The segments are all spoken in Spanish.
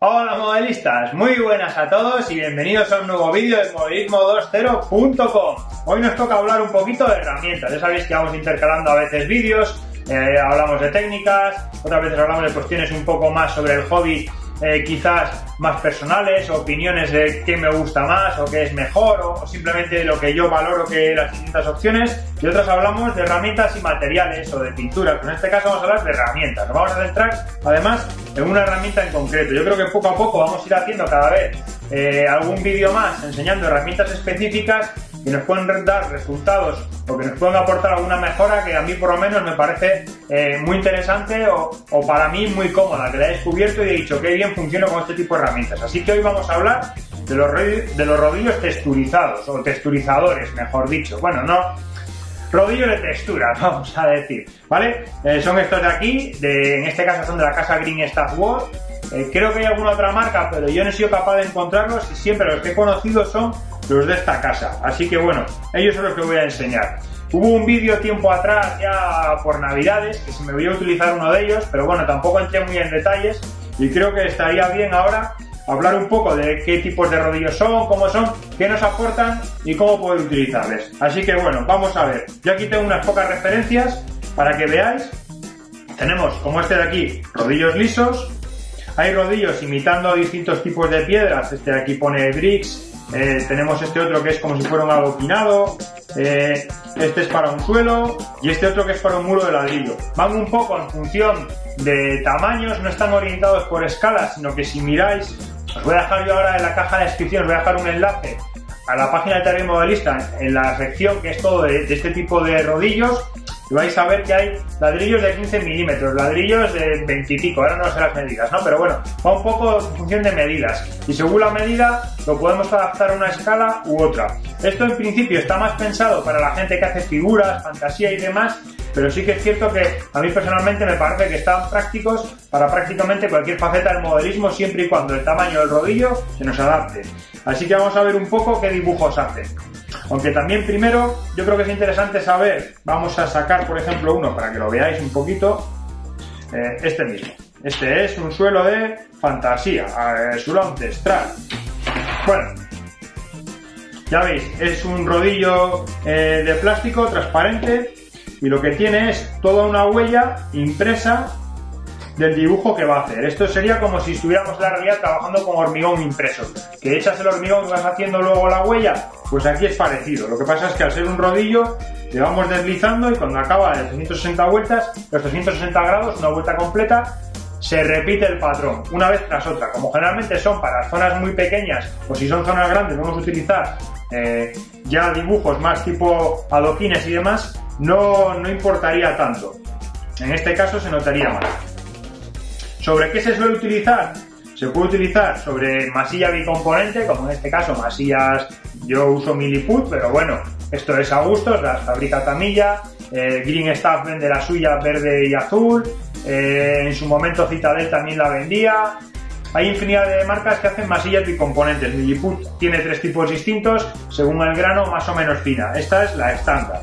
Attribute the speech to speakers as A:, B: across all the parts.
A: Hola modelistas, muy buenas a todos y bienvenidos a un nuevo vídeo de modelismo20.com. Hoy nos toca hablar un poquito de herramientas. Ya sabéis que vamos intercalando a veces vídeos, hablamos de técnicas, otras veces hablamos de cuestiones un poco más sobre el hobby, quizás más personales, opiniones de qué me gusta más o qué es mejor o simplemente lo que yo valoro que las distintas opciones, y otras hablamos de herramientas y materiales o de pinturas. En este caso vamos a hablar de herramientas. Nos vamos a centrar además en una herramienta en concreto. Yo creo que poco a poco vamos a ir haciendo cada vez algún vídeo más enseñando herramientas específicas que nos pueden dar resultados o que nos pueden aportar alguna mejora que a mí por lo menos me parece muy interesante o para mí muy cómoda, que la he descubierto y he dicho que bien funciona con este tipo de herramientas. Así que hoy vamos a hablar de los rodillos texturizados o texturizadores, mejor dicho. Bueno, no rodillos de textura, vamos a decir, ¿vale? Son estos de aquí, en este caso son de la casa Green Stuff World. Creo que hay alguna otra marca, pero yo no he sido capaz de encontrarlos y siempre los que he conocido son los de esta casa. Así que bueno, ellos son los que voy a enseñar. Hubo un vídeo tiempo atrás, ya por Navidades, que se me voy a utilizar uno de ellos, pero bueno, tampoco entré muy en detalles y creo que estaría bien ahora hablar un poco de qué tipos de rodillos son, cómo son, qué nos aportan y cómo poder utilizarles. Así que bueno, vamos a ver. Yo aquí tengo unas pocas referencias para que veáis. Tenemos, como este de aquí, rodillos lisos. Hay rodillos imitando distintos tipos de piedras. Este de aquí pone bricks. Tenemos este otro que es como si fuera un adoquinado. Este es para un suelo y este otro que es para un muro de ladrillo. Van un poco en función de tamaños, no están orientados por escalas, sino que si miráis, os voy a dejar yo ahora en la caja de descripción, os voy a dejar un enlace a la página de Taller Modelista en la sección que es todo de este tipo de rodillos. Y vais a ver que hay ladrillos de 15 milímetros, ladrillos de 20 y pico, ahora no sé las medidas, ¿no? Pero bueno, va un poco en función de medidas. Y según la medida, lo podemos adaptar a una escala u otra. Esto en principio está más pensado para la gente que hace figuras, fantasía y demás, pero sí que es cierto que a mí personalmente me parece que están prácticos para prácticamente cualquier faceta del modelismo, siempre y cuando el tamaño del rodillo se nos adapte. Así que vamos a ver un poco qué dibujos hacen. Aunque también primero yo creo que es interesante saber, vamos a sacar por ejemplo uno para que lo veáis un poquito, este mismo. Este es un suelo de fantasía, suelo ancestral. Bueno, ya veis, es un rodillo de plástico transparente y lo que tiene es toda una huella impresa del dibujo que va a hacer. Esto sería como si estuviéramos en la realidad trabajando con hormigón impreso, que echas el hormigón y vas haciendo luego la huella. Pues aquí es parecido. Lo que pasa es que al ser un rodillo le vamos deslizando y cuando acaba de 360 vueltas, los 360 grados, una vuelta completa, se repite el patrón una vez tras otra. Como generalmente son para zonas muy pequeñas o si son zonas grandes vamos a utilizar ya dibujos más tipo adoquines y demás, no importaría tanto. En este caso se notaría más. ¿Sobre qué se suele utilizar? Se puede utilizar sobre masilla bicomponente, como en este caso masillas, yo uso Milliput, pero bueno, esto es a gustos, las fabrica Tamiya, Green Stuff vende la suya verde y azul, en su momento Citadel también la vendía. Hay infinidad de marcas que hacen masillas bicomponentes. Milliput tiene 3 tipos distintos, según el grano más o menos fina. Esta es la estándar.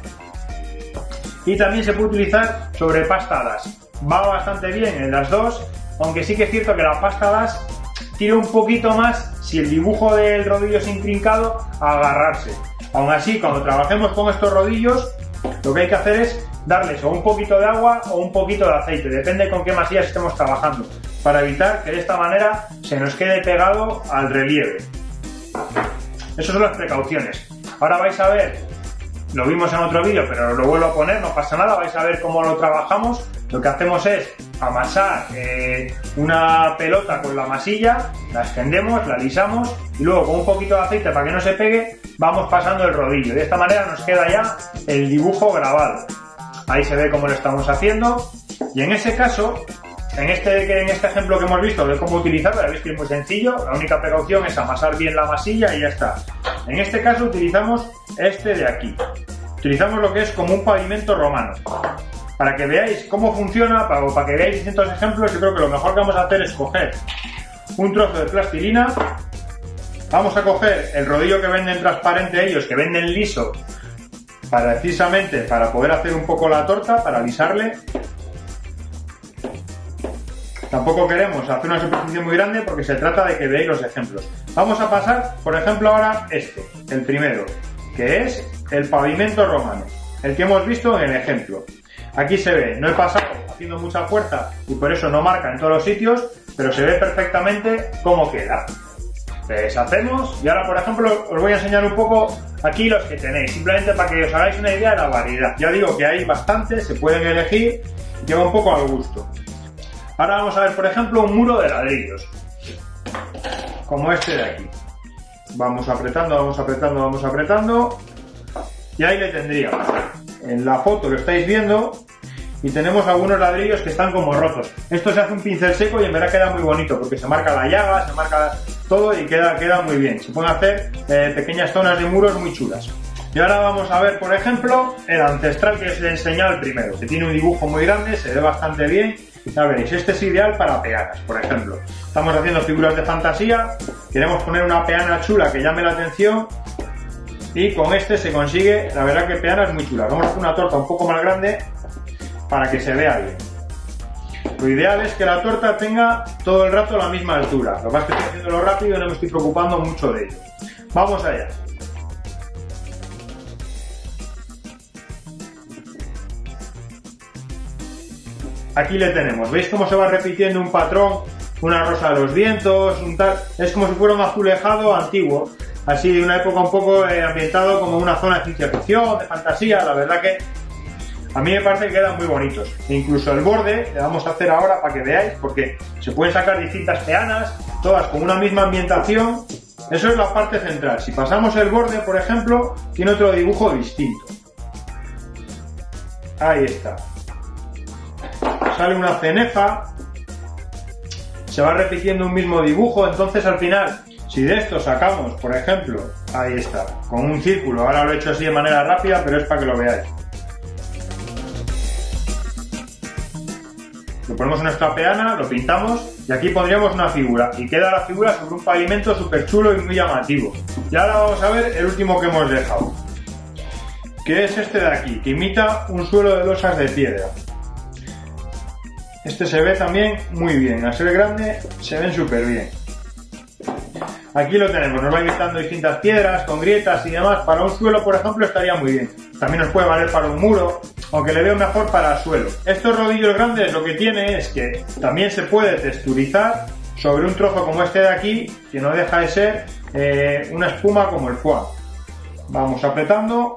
A: Y también se puede utilizar sobre pasta DAS. Va bastante bien en las dos, aunque sí que es cierto que la pasta DAS tira un poquito más si el dibujo del rodillo es intrincado a agarrarse. Aún así, cuando trabajemos con estos rodillos, lo que hay que hacer es darles o un poquito de agua o un poquito de aceite, depende con qué masillas estemos trabajando, para evitar que de esta manera se nos quede pegado al relieve. Esas son las precauciones. Ahora vais a ver, lo vimos en otro vídeo, pero lo vuelvo a poner, no pasa nada, vais a ver cómo lo trabajamos. Lo que hacemos es amasar una pelota con la masilla, la extendemos, la alisamos y luego con un poquito de aceite para que no se pegue, vamos pasando el rodillo. De esta manera nos queda ya el dibujo grabado. Ahí se ve cómo lo estamos haciendo y en ese caso, en este ejemplo que hemos visto de cómo utilizarlo, veis que es muy sencillo, la única precaución es amasar bien la masilla y ya está. En este caso utilizamos este de aquí. Utilizamos lo que es como un pavimento romano. Para que veáis cómo funciona, para que veáis distintos ejemplos, yo creo que lo mejor que vamos a hacer es coger un trozo de plastilina, vamos a coger el rodillo que venden transparente ellos, que venden liso, precisamente para poder hacer un poco la torta, para alisarle. Tampoco queremos hacer una superficie muy grande porque se trata de que veáis los ejemplos. Vamos a pasar, por ejemplo, ahora el primero, que es el pavimento romano, el que hemos visto en el ejemplo. Aquí se ve, no he pasado haciendo mucha fuerza y por eso no marca en todos los sitios, pero se ve perfectamente cómo queda. Deshacemos y ahora, por ejemplo, os voy a enseñar un poco aquí los que tenéis, simplemente para que os hagáis una idea de la variedad. Ya digo que hay bastantes, se pueden elegir y lleva un poco al gusto. Ahora vamos a ver, por ejemplo, un muro de ladrillos, como este de aquí. Vamos apretando, vamos apretando, vamos apretando y ahí le tendríamos. En la foto lo estáis viendo y tenemos algunos ladrillos que están como rotos. Esto se hace un pincel seco y en verdad queda muy bonito porque se marca la llaga, se marca todo y queda muy bien. Se pueden hacer pequeñas zonas de muros muy chulas. Y ahora vamos a ver, por ejemplo, el ancestral que os he enseñado el primero, que tiene un dibujo muy grande, se ve bastante bien. Ya veréis, este es ideal para peanas, por ejemplo. Estamos haciendo figuras de fantasía, queremos poner una peana chula que llame la atención y con este se consigue, la verdad que peanas muy chulas. Vamos a hacer una torta un poco más grande para que se vea bien. Lo ideal es que la torta tenga todo el rato la misma altura. Lo que pasa es que estoy haciéndolo rápido y no me estoy preocupando mucho de ello. Vamos allá. Aquí le tenemos, ¿veis cómo se va repitiendo un patrón? Una rosa de los vientos, un tal... Es como si fuera un azulejado antiguo, así de una época un poco ambientado como una zona de ciencia ficción, de fantasía. La verdad que a mí me parece que quedan muy bonitos. E incluso el borde, le vamos a hacer ahora para que veáis, porque se pueden sacar distintas peanas, todas con una misma ambientación. Eso es la parte central. Si pasamos el borde, por ejemplo, tiene otro dibujo distinto. Ahí está. Sale una cenefa, se va repitiendo un mismo dibujo, entonces al final, si de esto sacamos, por ejemplo, ahí está, con un círculo, ahora lo he hecho así de manera rápida, pero es para que lo veáis. Lo ponemos en nuestra peana, lo pintamos y aquí pondríamos una figura, y queda la figura sobre un pavimento súper chulo y muy llamativo. Y ahora vamos a ver el último que hemos dejado, que es este de aquí, que imita un suelo de losas de piedra. Este se ve también muy bien, al ser grande se ven súper bien. Aquí lo tenemos, nos va imitando distintas piedras con grietas y demás. Para un suelo, por ejemplo, estaría muy bien. También nos puede valer para un muro, aunque le veo mejor para el suelo. Estos rodillos grandes lo que tiene es que también se puede texturizar sobre un trozo como este de aquí, que no deja de ser una espuma como el foie. Vamos apretando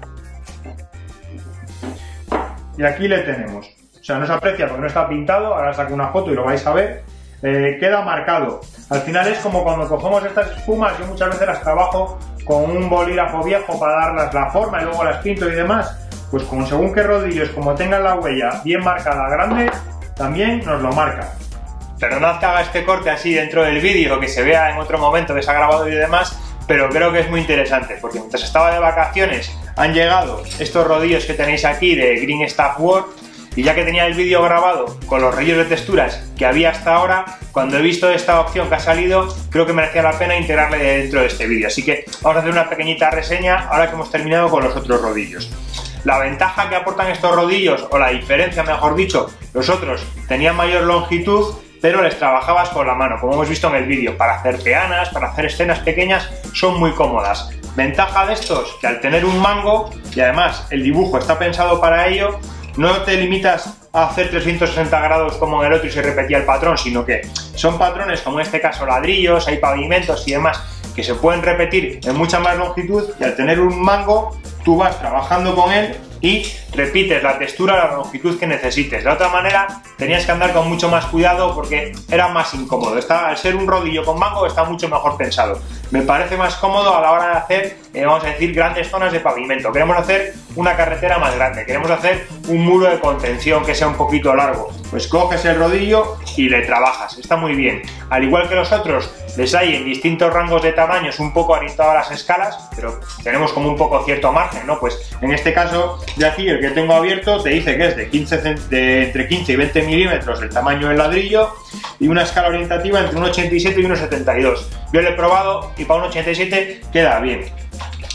A: y aquí le tenemos. O sea, no se aprecia porque no está pintado, ahora saco una foto y lo vais a ver, queda marcado. Al final es como cuando cogemos estas espumas, yo muchas veces las trabajo con un bolígrafo viejo para darlas la forma y luego las pinto y demás, pues con según qué rodillos, como tengan la huella bien marcada grande, también nos lo marca. Perdonad que haga este corte así dentro del vídeo, que se vea en otro momento que se ha grabado y demás, pero creo que es muy interesante, porque mientras estaba de vacaciones han llegado estos rodillos que tenéis aquí de Green Stuff Work. Y ya que tenía el vídeo grabado con los rollos de texturas que había hasta ahora, cuando he visto esta opción que ha salido, creo que merecía la pena integrarle dentro de este vídeo. Así que vamos a hacer una pequeñita reseña ahora que hemos terminado con los otros rodillos. La ventaja que aportan estos rodillos, o la diferencia mejor dicho, los otros tenían mayor longitud, pero les trabajabas con la mano, como hemos visto en el vídeo. Para hacer peanas, para hacer escenas pequeñas, son muy cómodas. Ventaja de estos, que al tener un mango, y además el dibujo está pensado para ello, no te limitas a hacer 360 grados como en el otro y se repetía el patrón, sino que son patrones como en este caso ladrillos, hay pavimentos y demás que se pueden repetir en mucha más longitud, y al tener un mango tú vas trabajando con él y repites la textura a la longitud que necesites. De otra manera tenías que andar con mucho más cuidado porque era más incómodo. Al ser un rodillo con mango está mucho mejor pensado. Me parece más cómodo a la hora de hacer, vamos a decir, grandes zonas de pavimento. Queremos hacer una carretera más grande, queremos hacer un muro de contención que sea un poquito largo. Pues coges el rodillo y le trabajas, está muy bien. Al igual que los otros, les hay en distintos rangos de tamaños, un poco orientado a las escalas, pero tenemos como un poco cierto margen, ¿no? Pues en este caso de aquí, el que tengo abierto, te dice que es entre 15 y 20 milímetros el tamaño del ladrillo y una escala orientativa entre un 87 y un 72. Yo lo he probado y para un 87 queda bien.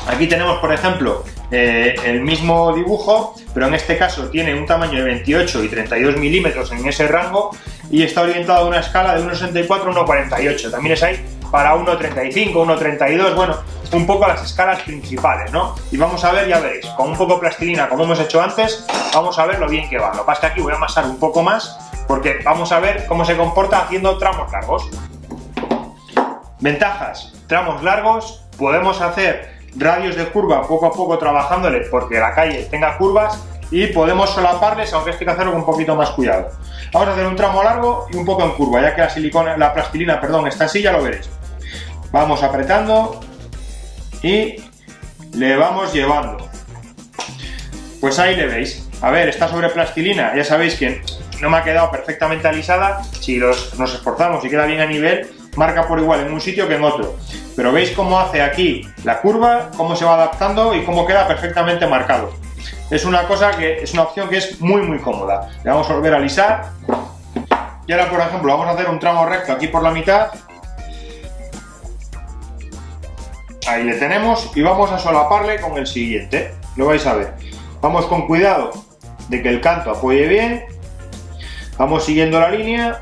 A: Aquí tenemos, por ejemplo, el mismo dibujo, pero en este caso tiene un tamaño de 28 y 32 milímetros en ese rango y está orientado a una escala de 1,64 a 1,48. También es ahí para 1,35, 1,32, bueno, un poco las escalas principales, ¿no? Y vamos a ver, ya veréis, con un poco de plastilina, como hemos hecho antes, vamos a ver lo bien que va. Lo que pasa es que aquí voy a amasar un poco más porque vamos a ver cómo se comporta haciendo tramos largos. Ventajas: tramos largos, podemos hacer radios de curva poco a poco trabajándole porque la calle tenga curvas y podemos solaparles, aunque esto hay que hacerlo con un poquito más cuidado. Vamos a hacer un tramo largo y un poco en curva, ya que la plastilina, perdón, está así, ya lo veréis. Vamos apretando y le vamos llevando. Pues ahí le veis. A ver, está sobre plastilina, ya sabéis que no me ha quedado perfectamente alisada. Si nos esforzamos y queda bien a nivel, marca por igual en un sitio que en otro. Pero veis cómo hace aquí la curva, cómo se va adaptando y cómo queda perfectamente marcado. Es una opción que es muy cómoda. Le vamos a volver a alisar. Y ahora, por ejemplo, vamos a hacer un tramo recto aquí por la mitad. Ahí le tenemos y vamos a solaparle con el siguiente. Lo vais a ver. Vamos con cuidado de que el canto apoye bien. Vamos siguiendo la línea.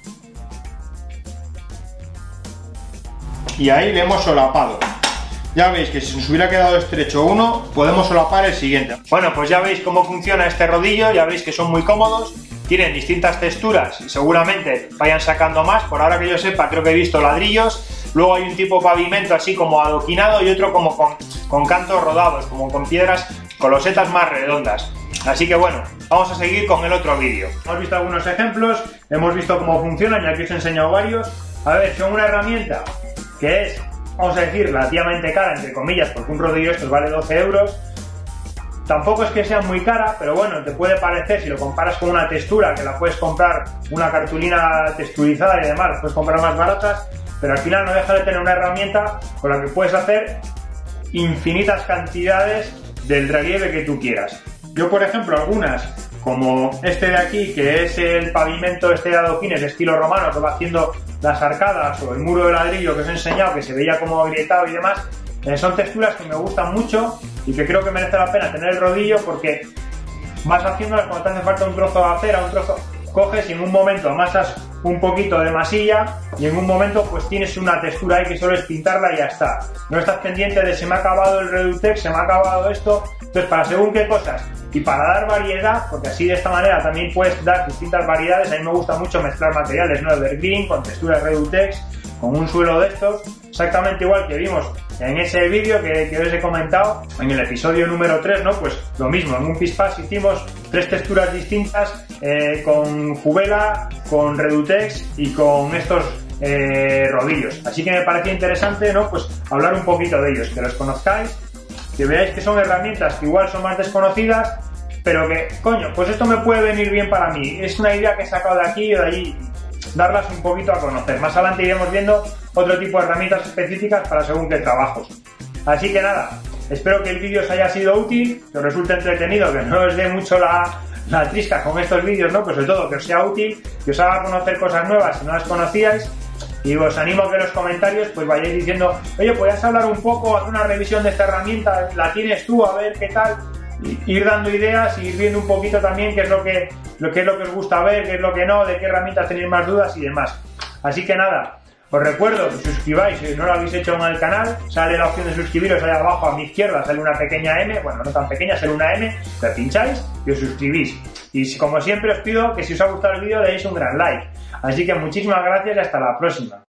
A: Y ahí le hemos solapado. Ya veis que si nos hubiera quedado estrecho uno, podemos solapar el siguiente. Bueno, pues ya veis cómo funciona este rodillo, ya veis que son muy cómodos, tienen distintas texturas y seguramente vayan sacando más. Por ahora que yo sepa, creo que he visto ladrillos, luego hay un tipo pavimento así como adoquinado y otro como con cantos rodados, como con piedras, con losetas más redondas. Así que bueno, vamos a seguir con el otro vídeo. Hemos visto algunos ejemplos, hemos visto cómo funcionan y aquí os he enseñado varios. A ver, son una herramienta que es, vamos a decir, relativamente cara, entre comillas, porque un rodillo estos vale 12 euros. Tampoco es que sea muy cara, pero bueno, te puede parecer, si lo comparas con una textura, que la puedes comprar, una cartulina texturizada y demás, las puedes comprar más baratas, pero al final no deja de tener una herramienta con la que puedes hacer infinitas cantidades del relieve que tú quieras. Yo, por ejemplo, algunas, como este de aquí, que es el pavimento este de adoquines de estilo romano, que va haciendo las arcadas, o el muro de ladrillo que os he enseñado, que se veía como agrietado y demás, son texturas que me gustan mucho y que creo que merece la pena tener el rodillo porque vas haciéndolas cuando te hace falta un trozo de acera, un trozo, coges y en un momento amasas un poquito de masilla y en un momento pues tienes una textura ahí que solo es pintarla y ya está. No estás pendiente de se me ha acabado el Redutex, se me ha acabado esto. Entonces, para según qué cosas y para dar variedad, porque así de esta manera también puedes dar distintas variedades. A mí me gusta mucho mezclar materiales, ¿no? Evergreen con textura Redutex, con un suelo de estos, exactamente igual que vimos en ese vídeo que os he comentado en el episodio número 3, ¿no? Pues lo mismo, en un Pispas hicimos 3 texturas distintas con Jubela, con Redutex y con estos rodillos. Así que me parecía interesante, ¿no? Pues hablar un poquito de ellos, que los conozcáis, que veáis que son herramientas que igual son más desconocidas, pero que, coño, pues esto me puede venir bien para mí. Es una idea que he sacado de aquí o de allí, darlas un poquito a conocer. Más adelante iremos viendo otro tipo de herramientas específicas para según qué trabajos. Así que nada, espero que el vídeo os haya sido útil, que os resulte entretenido, que no os dé mucho la trisca con estos vídeos, ¿no? Pues sobre todo que os sea útil, que os haga conocer cosas nuevas si no las conocíais. Y os animo a que en los comentarios pues vayáis diciendo, oye, ¿podrías hablar un poco, hacer una revisión de esta herramienta? ¿La tienes tú? A ver qué tal. Ir dando ideas y ir viendo un poquito también qué es lo que os gusta ver, qué es lo que no, de qué herramientas tenéis más dudas y demás. Así que nada, os recuerdo que suscribáis si no lo habéis hecho en el canal. Sale la opción de suscribiros ahí abajo a mi izquierda, sale una pequeña M, bueno, no tan pequeña, sale una M, la pincháis y os suscribís. Y como siempre os pido que si os ha gustado el vídeo deis un gran like. Así que muchísimas gracias y hasta la próxima.